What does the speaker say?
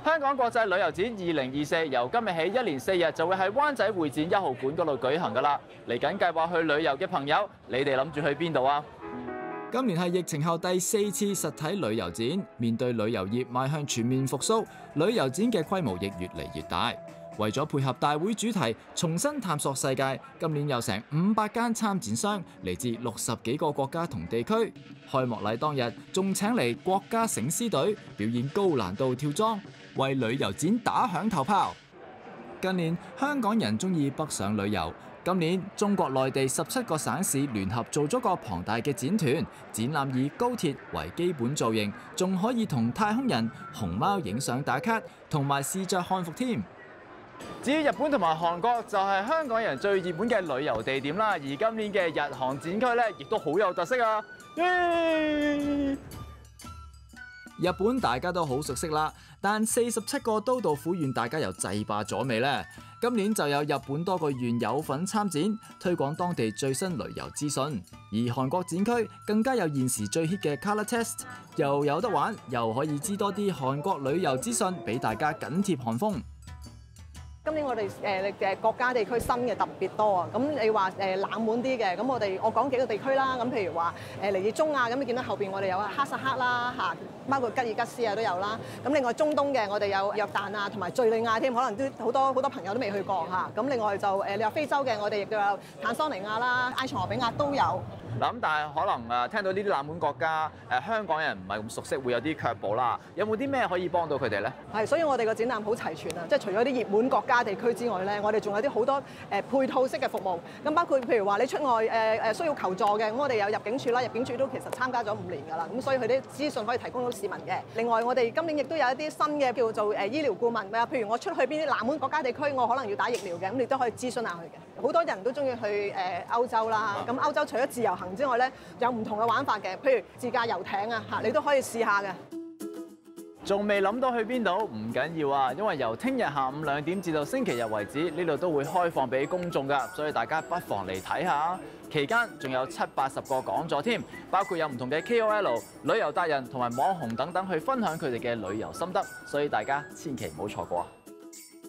香港國際旅遊展2024由今日起1連4日就會喺灣仔會展1號館嗰度舉行㗎啦。嚟緊計劃去旅遊嘅朋友，你哋諗住去邊度啊？ 今年係疫情後第4次實體旅遊展，面對旅遊業邁向全面復甦，旅遊展嘅規模亦越嚟越大。為咗配合大會主題，重新探索世界，今年有成500間參展商嚟自60幾個國家同地區。開幕禮當日仲請嚟國家醒獅隊表演高難度跳樁，為旅遊展打響頭炮。近年香港人鍾意北上旅遊，今年中國內地17個省市聯合做咗個龐大嘅展團，展覽以高鐵為基本造型，仲可以同太空人、熊貓影相打卡，同埋試着漢服添。 至於日本同埋韓國就係香港人最熱門嘅旅遊地點啦，而今年嘅日韓展區咧，亦都好有特色啊！ 日本大家都好熟悉啦，但47個都道府縣大家又制霸咗未呢？今年就有日本多個縣有份參展，推廣當地最新旅遊資訊。而韓國展區更加有現時最 hit 嘅 Color Test， 又有得玩，又可以知多啲韓國旅遊資訊，俾大家緊貼韓風。 今年我哋國家地區新嘅特別多啊！咁你話冷門啲嘅，咁我講幾個地區啦。咁譬如話嚟自中亞，咁你見到後邊我哋有哈薩克啦嚇，包括吉爾吉斯啊都有啦。咁另外中東嘅我哋有約旦啊，同埋敍利亞添，可能都好多朋友都未去過嚇。咁另外就你話非洲嘅，我哋亦都有坦桑尼亞啦、埃塞俄比亞都有。 嗱咁，但係可能聽到呢啲冷門國家香港人唔係咁熟悉，會有啲卻步啦。有冇啲咩可以幫到佢哋咧？ 係，所以我哋個展覽好齊全啊！即係除咗啲熱門國家地區之外咧，我哋仲有啲好多配套式嘅服務。咁包括譬如話你出外需要求助嘅，咁我哋有入境處啦，入境處都其實參加咗5年㗎啦。咁所以佢啲資訊可以提供到市民嘅。另外我哋今年亦都有一啲新嘅叫做醫療顧問，譬如我出去邊啲冷門國家地區，我可能要打疫苗嘅，咁你都可以諮詢下佢嘅。好多人都中意去歐洲啦，咁歐洲除咗自由行之外咧，有唔同嘅玩法嘅，譬如自駕遊艇啊嚇，你都可以試下嘅。 仲未諗到去邊度？唔緊要啊，因為由聽日下午2點至到星期日為止，呢度都會開放俾公眾㗎，所以大家不妨嚟睇下。期間仲有70-80個講座添，包括有唔同嘅 KOL、旅遊達人同埋網紅等等去分享佢哋嘅旅遊心得，所以大家千祈唔好錯過啊！